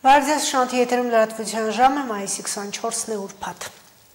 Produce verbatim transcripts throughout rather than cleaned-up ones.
Վարդյաց շանթի եթերում լրատվության ժամը մայիսի քսանչորսն է ուրբաթ։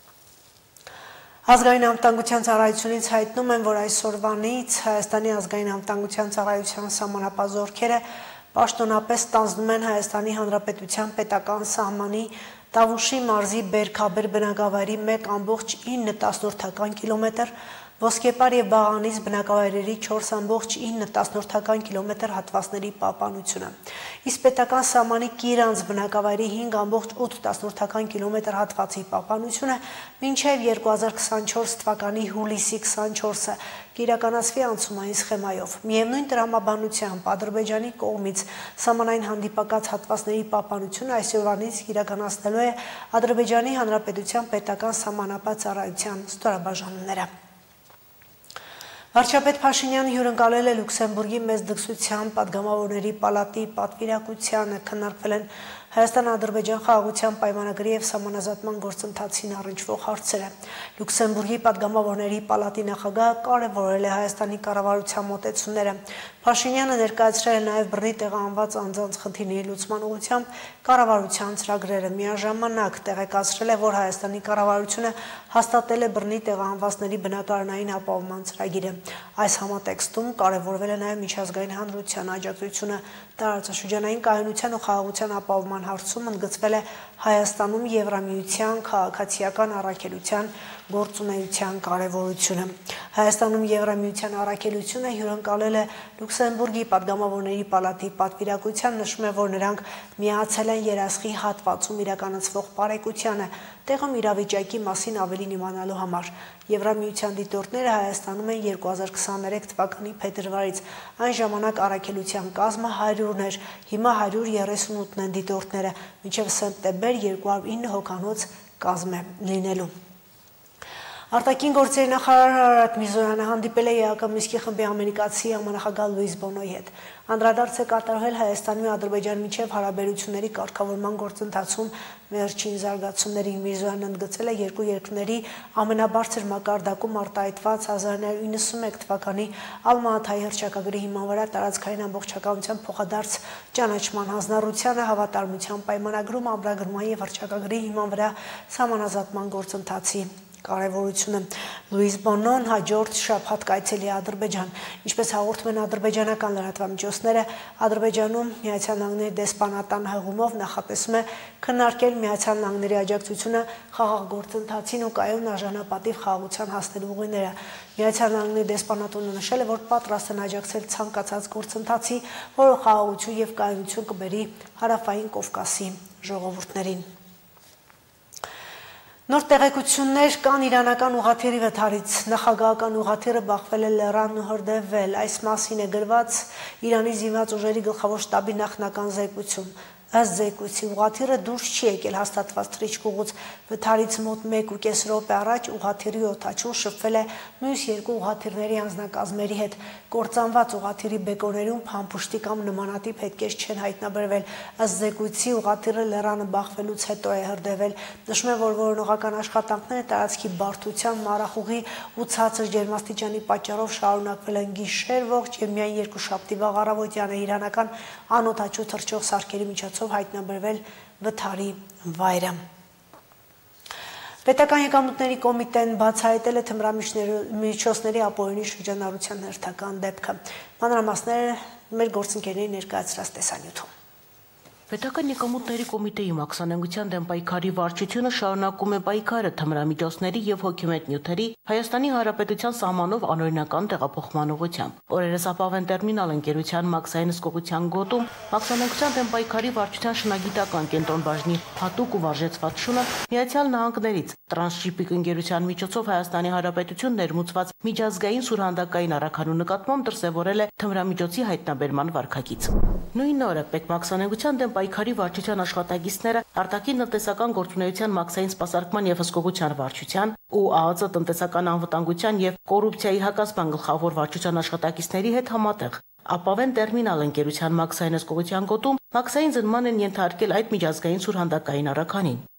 Ազգային անվտանգության ծառայությունից հայտնում են, որ այսօրվանից Հայաստանի ազգային անվտանգության ծառայության սահմանապահ պաշտոնապես ստանձնում են Հայաստանի Հանրապետության պետական սահմանի Տավուշի մարզի Բերքաբեր բնակավայրի մեկ ամբողջ ինը տասնորդական կիլոմետր, Ոսկեպար և Բաղանից բնակավայրերի չորս ամբողջ ինը տասնորդական կիլոմետր հատվածների պահպանությունը։ Իսկ պետական սահմանի Կիրանց բնակավայրի հինգ ամբողջ ութ տասնորդական կիլոմետր հատվածի պահպանությունը մինչև երկու հազար քսանչորս թվականի հուլիսի քսանչորսը կիրականացվի անցումային սխեմայով։ Միևնույն տրամաբանությամբ Ադրբեջանի կողմից սահմանային հանդիպակաց հատվածների պահպանությունը այսօրվանից իրականացնելու է Ադրբեջանի Հանրապետության պետական սահմանապահ ծառայության ստորաբաժանումները։ Վարչապետ Փաշինյանը հյուրընկալել է Լյուքսեմբուրգի մեծ դքսության պատգամավորների պալատի պատվիրակությանը, քննարկվել են Հայաստան-Ադրբեջան խաղաղության պայմանագրի և սահմանազատման գործընթացին առնչվող հարցերը։ Լյուքսեմբուրգի պատգամավորների պալատի նախագահը կարևորել է Հայաստանի կառավարության մոտեցումները։ Փաշինյանը ներկայացրել է նաև բռնի տեղահանված անձանց խնդիրների լուծման ուղղությամբ կառավարության ծրագրերը։ Միաժամանակ տեղեկացրել է, որ Հայաստանի կառավարությունը հաստատել է բռնի տեղահանվածների բնակարանային ապահովման ծրագիրը։ Այս համատեքստում կարևորվել է նաև միջազգային հանրության աջակցությունը տարածաշրջանային կայունության ու խաղաղության ապահովման հարցում ընդգծվել է Հայաստանում Եվրամիության քաղաքացիական առաքելության գործունեության կարևորությունը։ Հայաստանում Եվրամիության առաքելությունը հյուրընկալել է Լյուքսեմբուրգի պատգամավորների պալատի պատվիրակության, նշում է, որ նրանք միացել են երասխի հատվածում իրականացվող բարեկությանը, տեղում իրավիճակի մասին ավելին իմանալու համար։ Եվրամիության դիտորդները Հայաստանում են երկու հազար քսաներեք թվականի փետրվարից, այն ժամանակ առաքելության կազմը հարյուրն էր, հիմա հարյուր երեսունութն են դիտորդները, մինչև սեպտեմբեր երկու հարյուր ինը հոգանոց կազմ է լինելու։ Արտաքին գործերի նախարար Արարատ Միրզոյանը հանդիպել է ԵԱԿ Մինսկի խմբի ամերիկացի համանախագահ Լուիս Բոնոյի հետ։ Անդրադարձ է կատարվել Հայաստանի ու Ադրբեջանի միջև հարաբերությունների կարգավորման գործընթացում վերջին զարգացումներին։ Միրզոյանը ընդգծել է երկու երկրների ամենաբարձր մակարդակում արտահայտված հազար նոյ հարյուր իննսունմեկ թվականի Ալմա-Աթայի հռչակագրի հիման վրա տարածքային ամբողջականության փոխադարձ ճանաչման հանձնառությանը, հավատարմության պայմանագրում ամրագրման և հռչակագրի հիման վրա սահմանազատման գործընթացի կարևորությունը։ Լուիս Բոնոն հաջորդ շաբաթ կայցելի է Ադրբեջան։ Ինչպես հաղորդում են ադրբեջանական լրատվամիջոցները, Ադրբեջանում Միացյալ Նահանգների դեսպանատան հղումով նախատեսում է քննարկել Միացյալ Նահանգների աջակցությունը խաղաղ գործընթացին ու կայուն արժանապատիվ խաղաղության հասնելու ուղիները։ Միացյալ Նահանգների դեսպանատունը նշել է, որ պատրաստ են աջակցել ցանկացած գործընթացի, որը խաղաղություն և կայունություն կբերի Հարավային Կովկասի ժողովուրդներին։ Նոր տեղեկություններ կան իրանական ուղղաթիռի վթարից։ Նախագահական ուղղաթիռը բախվել է լեռան ու հրդեհվել։ Այս մասին է գրված Իրանի զինված ուժերի գլխավոր շտաբի նախնական զեկույցում։ Ըստ զեկույցի ուղղաթիռը դուրս չի եկել հաստատված թռիչքուղուց։ Վթարից մոտ մեկ ու կես րոպե առաջ ուղղաթիռի օդաչուն շփվել է մյուս երկու ուղղաթիռների անձնակազմերի հետ։ Կործանված ուղղաթիռի բեկորներում փամփուշտի կամ նմանատիպ հետքեր չեն հայտնաբերվել։ Ըստ զեկույցի ուղղաթիռը լեռանը բախվելուց հետո է հրդեհվել։ Նշվում է, որ որոնողական աշխատանքները տարածքի բարդության, մառախուղի ու ցածր ջերմաստիճանի պատճառով շարունակվել են գիշեր ողջ և միայն երկուշաբթի վաղ առավոտյան է իրանական անօդաչու թռչող սարքերի միջոցով հայտնաբերվել վթարի վայրը։ Պետական եկամուտների կոմիտեն բացահայտել է թմրամիջոցների ապօրինի շրջանառության հերթական դեպքը։ Մանրամասները մեր գործընկերների ներկայացրած տեսանյութում։ Պետական եկամուտների կոմիտեի մաքսանենգության դեմ պայքարի վարչությունը շարունակում է պայքարը թմրամիջոցների և հոգեմետ նյութերի Հայաստանի Հանրապետության սահմանով անօրինական տեղափոխման ուղղությամբ։ Օրերս ապավեն տերմինալ ընկերության մաքսային հսկողության գոտում մաքսանենգության դեմ պայքարի վարչության շնագիտական կենտրոն բաժնի հատուկ ու վարժեցված շունը Միացյալ Նահանգներից Տրանսշիպինգ ընկերության միջոցով Հայաստանի Հանրապետություն ներմուծված միջազգային սուրհանդակային առաքանու նկատմամբ դրսևորել է թմրամիջոցի հայտնաբերման վարքագիծ։ Նույն օրը Պետմաքսանենգության դեմ պայքարի վարչության աշխատակիցները արտաքին տնտեսական գործունեության մաքսային սպասարկման և հսկողության վարչության ու ԱԱԾ տնտեսական անվտանգության և կոռուպցիայի հակազբան գլխավոր վարչության աշխատակիցների հետ համատեղ ապավեն տերմինալ ընկերության մաքսային հսկողության գոտում մաքսային զննման են ենթարկել այդ միջազգային սուրհանդակային առաքանին։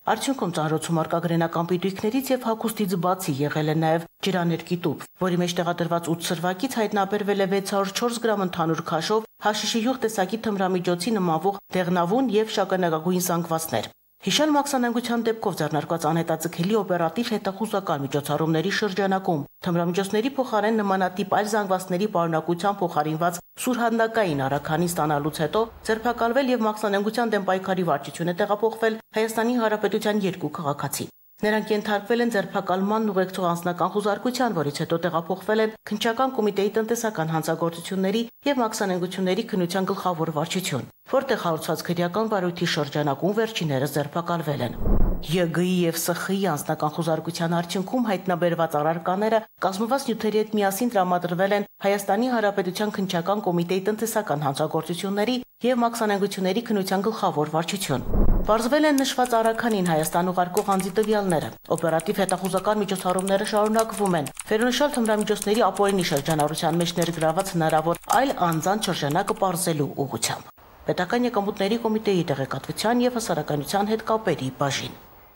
Արդյունքում ծանրոցում արկա գրենական պիտույքներից եւ հագուստից բացի եղել է նաեւ ջրաներկի տուփ, որի մեջ տեղադրված ութ սրվակից հայտնաբերվել է վեց հարյուր չորս գրամ ընդհանուր քաշով, հաշիշի յուղ տեսակի թմրամիջոցի նմանվող դեղնավուն եւ շագանակագույն զանգվածներ։ Հիշել մաքսանենգության դեպքով ձեռնարկված անհետաձգելի օպերատիվ հետախուզական միջոցառումների շրջանակում թմրամիջոցների փոխարեն նմանատիպ այլ զանգվածների պարունակության փոխարինված սուրհանդակային առաքանի ստանալուց հետո ձերբակալվել եւ մաքսանենգության դեմ պայքարի վարչություն է տեղափոխվել Հայաստանի Հանրապետության երկու քաղաքացի։ Նրանք ենթարկվել են ձերբակալման ուղեկցող անձնական խուզարկության, որից հետո տեղափոխվել են Քննչական կոմիտեի տնտեսական հանցագործությունների եւ մաքսանենգությունների քննության գլխավոր վարչություն, որտեղ հարուցված քրեական վարույթի շրջանակում վերջիններս ձերբակալվել են։ Յ Գ-ի եւ Ս Խ-ի անձնական խուզարկության արդյունքում հայտնաբերված առարկաները կազմված նյութերի հետ միասին տրամադրվել են Հայաստանի Հանրապետության Քննչական կոմիտեի տնտեսական հանցագործությունների եւ մաքսանենգությունների քննության գլխավոր վարչություն։ Պարզվել են նշված առաքանին Հայաստան ուղարկող անձի տվյալները։ Օպերատիվ հետախուզական միջոցառումները շարունակվում են։ Վերոնշյալ թմրամիջոցների ապօրինի շրջանառության մեջ ներգրաված հնարավոր այլ անձանց շրջանակը պարզելու ուղղությամբ։ Պետական եկամուտների կոմիտեի տեղեկատվության եւ հասարակայնության հետ կապերի բաժին։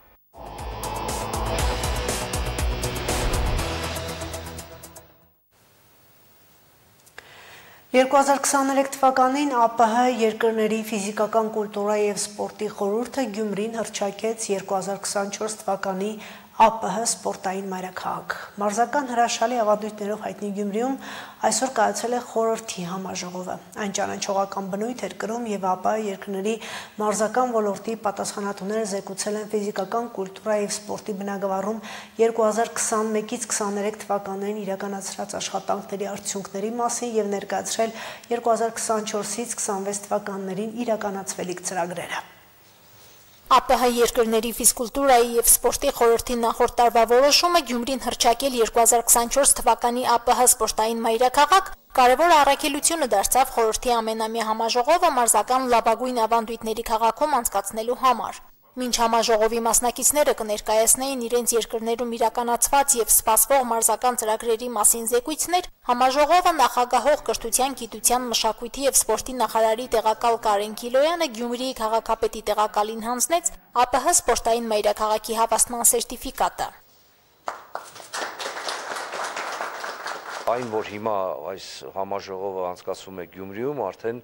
երկու հազար քսաներեք թվականին Ա Պ Հ երկրների ֆիզիկական կուլտուրա եւ սպորտի խորհուրդը Գյումրին հռչակեց երկու հազար քսանչորս թվականի Ա Պ Հ սպորտային մայրաքաղաք։ Մարզական հրաշալի ավանդույթներով հայտնի Գյումրիում այսօր կայացել է խորհրդի համաժողովը։ Այն ճանաչողական բնույթ էր կրում եւ Ա Պ Հ երկրների մարզական ոլորտի պատասխանատուները զեկուցել են ֆիզիկական կուլտուրա եւ սպորտի բնագավառում երկու հազար քսանմեկից քսաներեք թվականներին իրականացրած աշխատանքների արդյունքների մասին եւ ներկայացրել երկու հազար քսանչորսից քսանվեց թվականներին իրականացվելիք ծրագրերը։ Ա Պ Հ երկրների ֆիզկուլտուրայի եւ սպորտի խորհրդի նախորդ տարվա որոշումը Գյումրին հռչակել երկու հազար քսանչորս թվականի Ա Պ Հ սպորտային մայրաքաղաք կարևոր առաքելությունը դարձավ խորհրդի ամենամյա համաժողովը մարզական լավագույն ավանդույթների քաղաքում անցկացնելու համար։ Մինչ համաժողովի մասնակիցները կներկայացնեին իրենց երկրներում իրականացված եւ սպասվող մարզական ծրագրերի մասին զեկույցներ, համաժողովը նախագահող կրթության, գիտության, մշակույթի եւ սպորտի նախարարի տեղակալ Կարեն Կիլոյանը Գյումրիի քաղաքապետի տեղակալին հանձնեց Ա Պ Հ սպորտային մայրաքաղաքի հավաստման սերտիֆիկատը։ Այն, որ հիմա այս համաժողովը անցկացվում է Գյումրիում, արդեն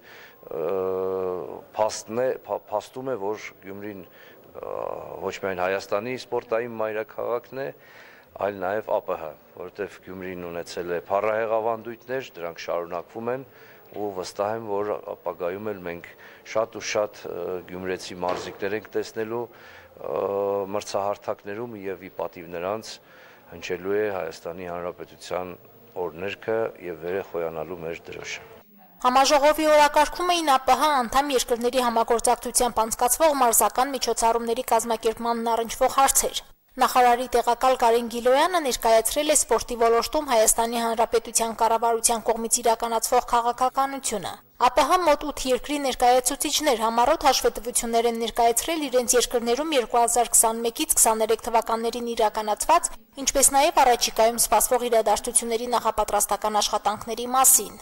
փաստում է, որ Գյումրին ոչ միայն Հայաստանի սպորտային մայրաքաղաքն է, այլ նաև Ա Պ Հ, որովհետև Գյումրին ունեցել է փառահեղ ավանդույթներ, դրանք շարունակվում են ու վստահ եմ, որ ապագայում էլ մենք շատ ու շատ գյումրեցի մարզիկներ ենք տեսնելու մրցահարթակներում եւ ի պատիվ նրանց հնչելու է Հայաստանի Հանրապետության օրհներգը եւ վերախոյանալու մեր դրոշը։ Համաժողովի օրակարգում էին Ա Պ Հ անդամ երկրների համագործակցությամբ անցկացվող մարզական միջոցառումների կազմակերպմանն առնչվող հարցեր։ Նախարարի տեղակալ Կարեն Գիլոյանը ներկայացրել է սպորտի ոլորտում Հայաստանի Հանրապետության կառավարության կողմից իրականացվող քաղաքականությունը։ Ա Պ Հ մոտ ութ երկրի ներկայացուցիչներ համառոտ հաշվետվություններ են ներկայացրել իրենց երկրներում երկու հազար քսանմեկից քսաներեք թվականներին իրականացված, ինչպես նաև առաջիկայում սպասվող իրադարձությունների նախապատրաստական աշխատանքների մասին։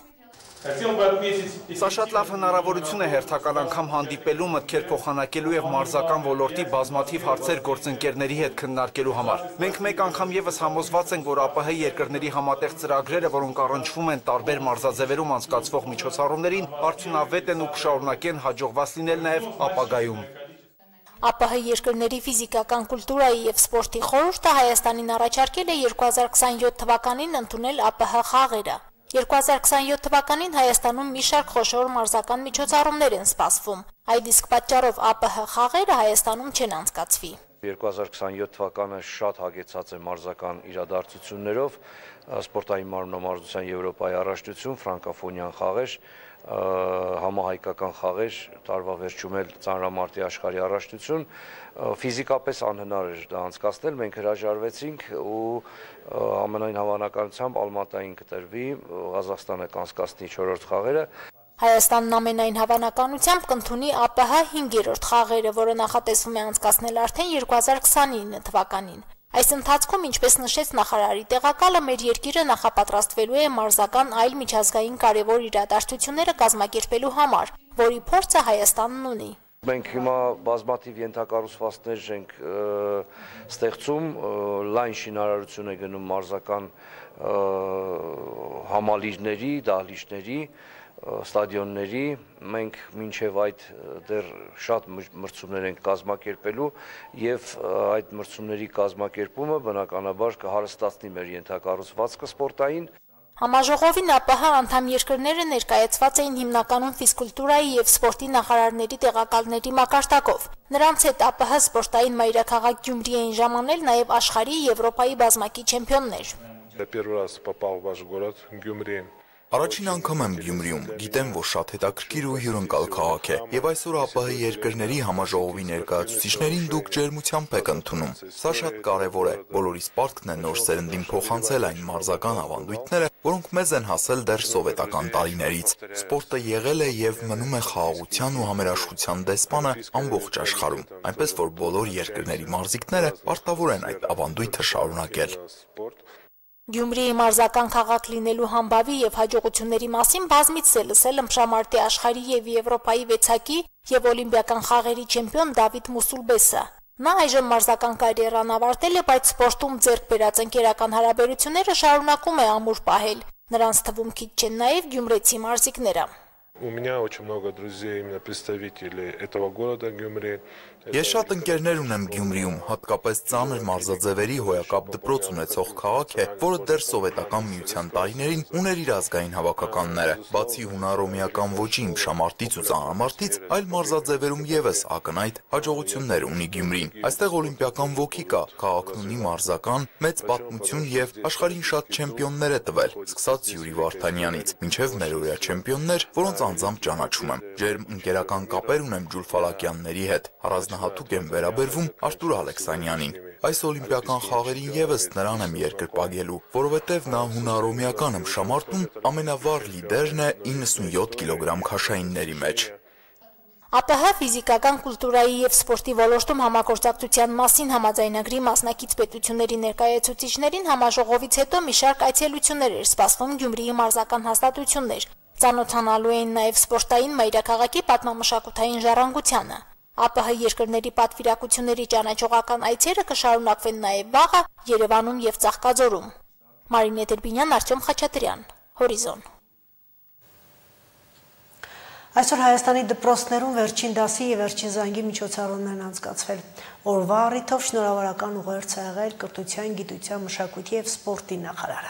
Սա շատ լավ հնարավորություն է հերթական անգամ հանդիպելու, մտքեր փոխանակելու եւ մարզական ոլորտի բազմաթիվ հարցեր գործընկերների հետ քննարկելու համար։ Մենք մեկ անգամ եւս համոզված ենք, որ Ա Պ Հ երկրների համատեղ ծրագրերը, որոնք առնչվում են տարբեր մարզաձևերում անցկացվող միջոցառումներին, արդյունավետ են ու կշարունակեն հաջողված լինել նաեւ ապագայում։ Ա Պ Հ երկրների ֆիզիկական կուլտուրայի եւ սպորտի խորհուրդը Հայաստանին առաջարկել է երկու հազար քսանյոթ թվականին ընդունել Ա Պ Հ խաղերը։ երկու հազար քսանյոթ թվականին Հայաստանում մի շարք խոշոր մարզական միջոցառումներ են սպասվում։ Այդ իսկ պատճառով Ա Պ Հ խաղերը Հայաստանում չեն անցկացվի։ երկու հազար քսանյոթ թվականը շատ հագեցած է մարզական իրադարձություններով, սպորտային մարմնամարզության Եվրոպայի առաջնություն, ֆրանկոֆոնյան խաղեր, համահայկական խաղեր, տարվա վերջում էլ ծանրամարտի աշխարհի առաջնություն, ֆիզիկապես անհնար էր դա անցկացնել, մենք հրաժարվեցինք ու ամենայն հավանականությամբ Ալմատային կտրվի, Ղազախստանը կանցկացնի չորրորդ խաղերը։ Հայաստանն ամենայն հավանականությամբ կընդունի Ա Պ Հ հինգերորդ խաղերը, որը նախատեսվում է անցկացնել արդեն երկու հազար քսանինը թվականին։ Այս ընթացքում, ինչպես նշեց նախարարի տեղակալը, մեր երկիրը նախապատրաստվելու է մարզական այլ միջազգային կարևոր իրադարձությունները կազմակերպելու համար, որի փորձը Հայաստանն ունի։ Մենք հիմա բազմաթիվ ենթակառուցվածքներ ենք ստեղծում, լայն շինարարություն է գնում մարզական համալիրների, դահլիճների, ստադիոնների, մենք մինչև այդ դեռ շատ մրցումներ ենք կազմակերպելու եւ այդ մրցումների կազմակերպումը բնականաբար կհարստացնի մեր ենթակառուցվածքը սպորտային։ Համաժողովին ԱՊՀ անդամ երկրները ներկայացված էին հիմնականում ֆիզկուլտուրայի եւ սպորտի նախարարների տեղակալների մակարդակով։ Նրանց հետ ԱՊՀ սպորտային մայրաքաղաք Գյումրի էին ժամանել նաեւ աշխարհի Եվրոպայի բազմակի չեմպիոններ։ Առաջին անգամ եմ Գյումրիում, գիտեմ, որ շատ հետաքրքիր ու հյուրընկալ քաղաք է, եւ այսօր ԱՊՀ երկրների համաժողովի ներկայացուցիչներին դուք ջերմությամբ եք ընդունում։ Սա շատ կարեւոր է, բոլորիս պարտքն է նոր սերնդին փոխանցել այն մարզական ավանդույթները, որոնք մեզ են հասել դեռ սովետական տարիներից։ Սպորտը եղել է եւ մնում է խաղաղության ու համերաշխության դեսպանը ամբողջ աշխարհում, այնպես որ բոլոր երկրների մարզիկները պարտավոր են այդ ավանդույթը շարունակել։ Գյումրիի մարզական քաղաք լինելու համբավի եւ հաջողությունների մասին բազմիցս է լսել ըմբշամարտի աշխարհի եւ Եվրոպայի վեցակի եւ օլիմպիական խաղերի չեմպիոն Դավիթ Մուսուլբեսը։ Նա այժմ մարզական կարիերան ավարտել է, բայց սպորտում ձեռք բերած ընկերական հարաբերությունները շարունակում է ամուր պահել։ Նրանց թվում քիչ չեն նաեւ գյումրեցի մարզիկները։ У меня очень много друзей, именно представителей этого города Гюмри. Ես շատ ընկերներ ունեմ Գյումրիում, հատկապես ծանր մարզաձևերի հոյակապ դպրոց ունեցող քաղաք է, որը դեռ սովետական միության տարիներին ուներ իր ազգային հավաքականները։ Բացի հունարոմեական ոճի իմշամարտից ու ծանրամարտից, այլ մարզաձևերում եւս ակնհայտ հաջողություններ ունի Գյումրին։ Այստեղ օլիմպիական ոգի կա, քաղաքն ունի մարզական մեծ պատմություն եւ աշխարհին շատ չեմպիոններ է տվել, սկսած Յուրի Վարդանյանից, մինչեւ մերօրյա չեմպիոններ, որոնց անձամբ ճանաչում եմ։ Ջերմ ընկերական կապեր ունեմ Ջուլֆալակյանների հետ, առանձնահատուկ եմ վերաբերվում Արտուր Ալեքսանյանին։ Այս օլիմպիական խաղերին եւս նրան եմ երկրպագելու, որովհետեւ նա հունարոմեական ըմբշամարտում ամենավառ լիդերն է իննսունյոթ կիլոգրամ քաշայինների մեջ։ ԱՊՀ ֆիզիկական կուլտուրայի եւ սպորտի ոլորտում համագործակցության մասին համաձայնագրի մասնակից պետությունների ներկայացուցիչներին համաժողովից հետո մի շարք այցելություններ էր սպասվում Գյումրիի մարզական հաստատություններ։ Ծանոթանալու էին նաև սպորտային մայրաքաղաքի պատմամշակութային ժառանգությանը։ ԱՊՀ երկրների պատվիրակությունների ճանաչողական այցերը կշարունակվեն նաև վաղը Երևանում եւ Ծաղկաձորում։ Մարինե Դերբինյան, Արտյոմ Խաչատրյան, Հորիզոն։ Այսօր Հայաստանի դպրոցներում վերջին դասի եւ վերջին զանգի միջոցառումներն անցկացվել։ Օրվա առիթով շնորհավորական ուղերձ ա եղել կրթության, գիտության, մշակույթի եւ սպորտի նախարարը։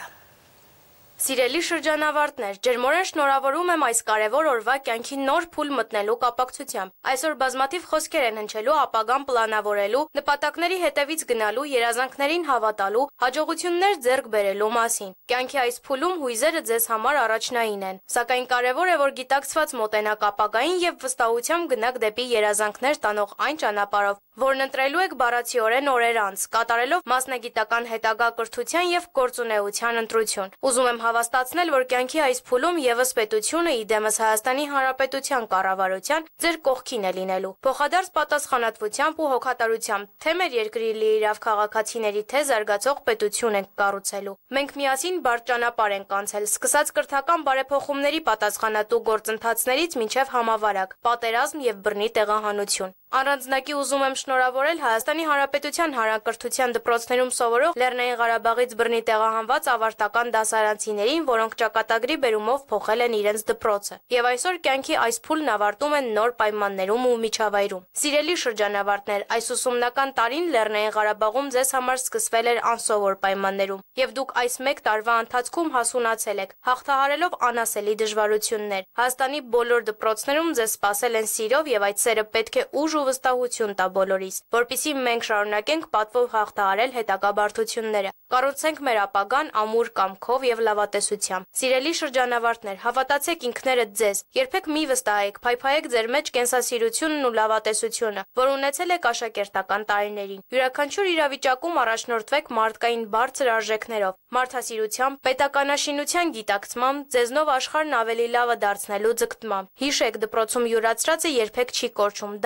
Սիրելի շրջանավարտներ, ջերմորեն շնորհավորում եմ այս կարևոր օրվա կյանքի նոր փուլ մտնելու կապակցությամբ։ Այսօր բազմաթիվ խոսքեր են հնչելու ապագան պլանավորելու, նպատակների հետևից գնալու, երազանքներին հավատալու, հաջողություններ ձեռք բերելու մասին։ Կյանքի այս փուլում հույզերը ձեզ համար առաջնային են, սակայն կարևոր է, որ գիտակցված մոտենաք ապագային եւ վստահությամբ գնաք դեպի երազանքներ տանող այն ճանապարհով, որն ընտրելու եք բառացիորեն օրեր անց, կատարելով մասնագիտական հետագա կրթության եւ գործունեության ընտրություն։ Ուզում եմ հավաստացնել, որ կյանքի այս փուլում եւս պետությունը իդեմս Հայաստանի Հանրապետության կառավարության ձեր կողքին է լինելու։ Փոխադարձ պատասխանատվությամբ ու հոգատարությամբ թե մեր երկրի լիիրավ քաղաքացիների, թե զարգացող պետություն ենք կառուցելու։ Մենք միասին բարդ ճանապարհ ենք անցել, սկսած կրթական բարեփոխումների պատասխանատու գործընթացներից մինչև համավարակ, պատերազմ եւ բռնի տեղահանություն։ Առանձնակի ուզում եմ շնորհավորել Հայաստանի Հանրապետության հանրակրթության դպրոցներում սովորող Լեռնային Ղարաբաղից բռնի տեղահանված ավարտական դասարանցիներին, որոնք ճակատագրի բերումով փոխել են իրենց դպրոցը, եւ այսօր կյանքի այս փուլն ավարտում են նոր պայմաններում ու միջավայրում։ Սիրելի շրջանավարտներ, այս ուսումնական տարին Լեռնային Ղարաբաղում ձեզ համար սկսվել էր անսովոր պայմաններում, եւ դուք այս մեկ տարվա ընթացքում հասունացել եք, հաղթահարելով անասելի դժվարություններ։ Հայաստանի բոլոր դպրոցներում ձեզ սպասել են սիրով եւ այդ սերը պետք է ուժ ու վստահություն տա բոլորիս, որպեսզի մենք շարունակենք պատվով հաղթահարել հետագա բարդությունները, կառուցենք մեր ապագան ամուր կամքով եւ լավատեսությամբ։ Սիրելի շրջանավարտներ, հավատացեք ինքներդ ձեզ, երբեք մի վստահեք, փայփայեք ձեր մեջ կենսասիրությունն ու լավատեսությունը, որ ունեցել եք աշակերտական տարիներին։ Յուրաքանչյուր իրավիճակում առաջնորդվեք մարդկային բարձր արժեքներով, մարդասիրությամբ, պետականաշինության գիտակցմամբ, ձեզնով աշխարհն ավելի լավը դարձնելու ձգտմամբ։ Հիշեք, դպրոցում յուրացրածը երբեք չի կորչում, դա ապրում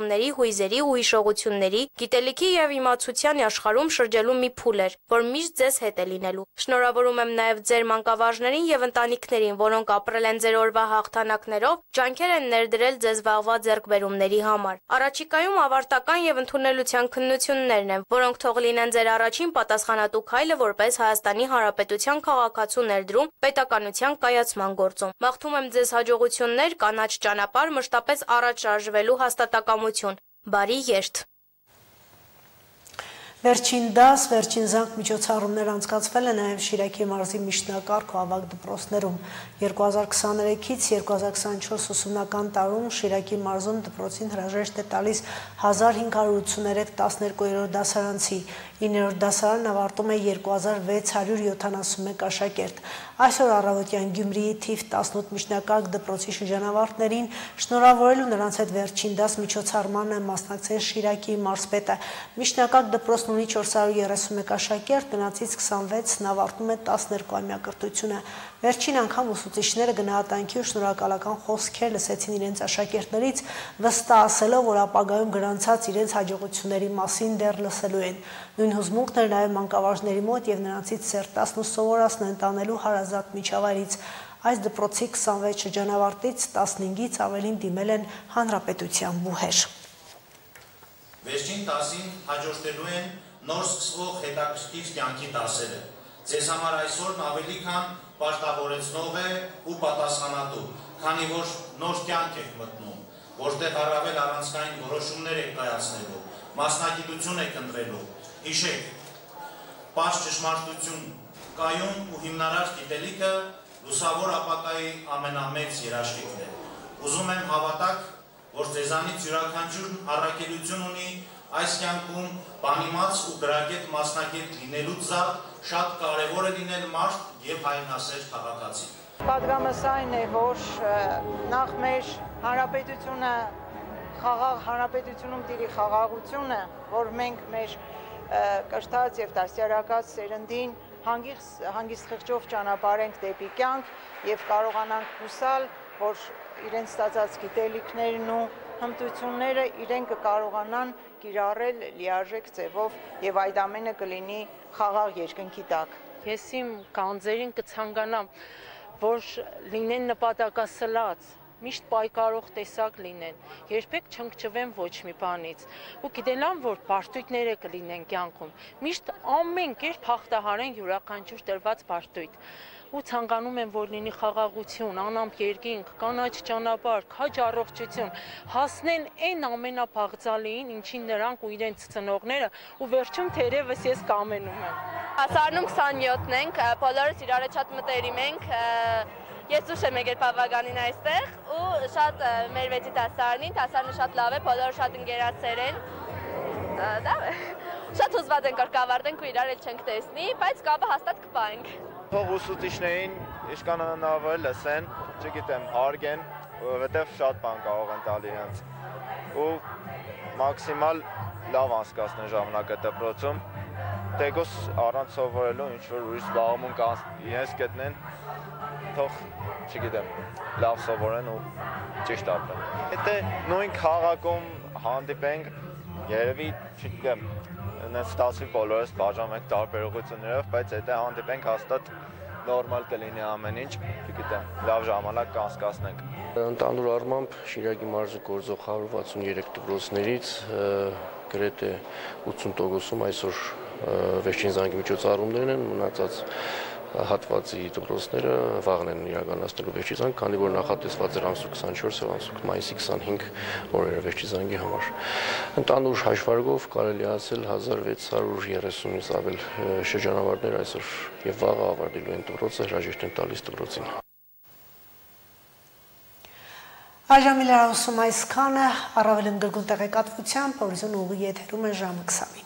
նկարումների, հույզերի ու հիշողությունների, գիտելիքի եւ իմացության աշխարհում շրջելու մի փուլ էր, որ միշտ ձեզ հետ է լինելու։ Շնորհավորում եմ նաեւ ձեր մանկավարժներին եւ ընտանիքներին, որոնք ապրել են ձեր օրվա հաղթանակներով, ջանքեր են ներդրել ձեզ վաղվա ձեռքբերումների համար։ Առաջիկայում ավարտական եւ ընդունելության քննություններն են, որոնք թող լինեն ձեր առաջին պատասխանատու քայլը որպես Հայաստանի Հանրապետության քաղաքացու ներդրում պետականության կայացման գործում։ Մաղթում եմ ձեզ հաջողություններ, կանաչ ճանապարհ, մշտապես առաջ շարժվելու հաստատակամություն։ Բարի երթ։ Վերջին դաս, վերջին զանգ միջոցառումներ անցկացվել է նաև Շիրակի մարզի միջնակարգ ու ավագ դպրոցներում։ երկու հազար քսաներեքից երկու հազար քսանչորս ուսումնական տարում Շիրակի մարզում դպրոցին հրաժեշտ է տալիս հազար հինգ հարյուր ութսուներեք տասներկուերորդ դասարանցի, իններորդ դասարանն ավարտում է երկու հազար վեց հարյուր յոթանասունմեկ աշակերտ։ Այսօր առավոտյան Գյումրիի թիվ տասնութ միջնակարգ դպրոցի շրջանավարտներին շնորհավորելու նրանց հետ վերջին դաս միջոցառմանը մասնակցել Շիրակի մարզպետը։ Միջնակարգ դպրոցն ունի չորս հարյուր երեսունմեկ աշակերտ, նրանցից քսանվեցն ավարտում է տասներկուամյա կրթությունը։ Վերջին անգամ ուսուցիչները գնահատանքի ու շնորհակալական խոսքեր լսեցին իրենց աշակերտներից, վստահ ասելով, որ ապագայում գրանցած իրենց հաջողությունների մասին դեռ լսելու են։ Նույն հուզմունքն էր նաև մանկավարժների մոտ եւ նրանցից սերտասն ու սովորասն տանելու հարազատ միջավայրից։ Այս դպրոցի քսանվեց շրջանավարտից տասնհինգից ավելին դիմել են հանրապետության բուհեր։ Վերջին տասին հաջորդելու են նոր սկսվող հետաքրքիր կյանքի դասերը։ Ձեզ համար այսօրն ավելի քան պարտավորեցնող է ու պատասխանատու, քանի որ նոր կյանք եք մտնում, որտեղ առավել առանցքային որոշումներ եք կայացնելու, մասնագիտություն եք ընտրելու։ Հիշեք, պարզ ճշմարտություն, կայուն ու հիմնարար գիտելիքը լուսավոր ապագայի ամենամեծ երաշխիքն է։ Ուզում եմ հավատաք, որ ձեզանից յուրաքանչյուրն առաքելություն ունի այս կյանքում բանիմաց ու գրագետ մասնագետ լինելուց զատ շատ կարևոր է լինել մարդ եւ հայրենասեր քաղաքացի։ Պատգամս այն է, որ նախ մեր հանրապետությունը խաղաղ հանրապետությունում տիրի խաղաղությունը, որ մենք մեր կրթած եւ դաստիարակած սերնդին հանգիստ խղճով ճանապարհենք դեպի կյանք եւ կարողանանք հուսալ, որ իրենց ստացած գիտելիքներն ու հմտությունները իրեն կկարողանան կիրառել լիարժեք ձևով եւ այդ ամենը կլինի խաղաղ երկնքի տակ։ Ես իմ գանձերին կցանկանամ, որ լինեն նպատակասլաց, միշտ պայքարող տեսակ լինեն, երբեք չընկճվեն ոչ մի բանից ու գիտենան, որ բարդույթները կլինեն կյանքում, միշտ ամեն կերպ հաղթահարեն յուրաքանչյուր տրված բարդույթ ու ցանկանում եմ, որ լինի խաղաղություն, անամպ երկինք, կանաչ ճանապարհ, քաջ առողջություն, հասնեն այն ամենաբաղձալիին, ինչին նրանք ու իրենց ծնողները ու վերջում թերևս ես կամենում եմ։ Դասարանում քսանյոթն ենք, բոլորս իրար շատ մտերիմ ենք, ես ուշ եմ եկել բավականին այստեղ ու շատ մեր վեցի դասարանին, դասարանը շատ լավ է, բոլորը շատ ընկերասեր են, դա շատ հուզված ենք, որ կավարտենք ու իրար էլ չենք տեսնի, բայց կապը հաստատ կպահենք։ Թող ուսուցիչներին ինչքան հնարավոր լսեն, չգիտեմ, հարգեն, որովհետև շատ բան կարող են տալ իրենց ու մաքսիմալ լավ անցկացնեն ժամանակը դպրոցում, թեկուզ առանց սովորելու ինչ-որ ուրիշ զբաղմունք իրենց գտնեն, թող, չգիտեմ, լավ սովորեն ու ճիշտ ապրեն։ Եթե նույն քաղաքում հանդիպենք, երևի, չգիտեմ, նենց ստացվի բոլորս բաժանում ենք տարբեր ուղղություններով, բայց եթե հանդիպենք հաստատ նորմալ կլինի ամեն ինչ, չգիտեմ, լավ ժամանակ կանցկացնենք։ Ընդհանուր առմամբ Շիրակի մարզի գործող հարյուր վաթսուներեք դպրոցներից գրեթե ութսուն տոկոսում այսօր վերջին զանգի միջոցառումներն են, մնացած հատվածի դպրոցները վաղն են իրականացնելու վերջի զանգ, քանի որ նախատեսված էր ամսու քսանչորս եւ ամսու մայիսի քսանհինգ օրերը վերջի զանգի համար։ Ընդհանուր հաշվարկով կարելի ասել հազար վեց հարյուր երեսունից ավել շրջանավարտներ այսօր եւ վաղը ավարտելու են դպրոցը, հրաժեշտ են տալիս դպրոցին։ Այժմ լրացում այսքանը, առավել ընդգրկուն տեղեկատվությամբ, Օրիզոն ուղի եթերում է ժամը քսանի։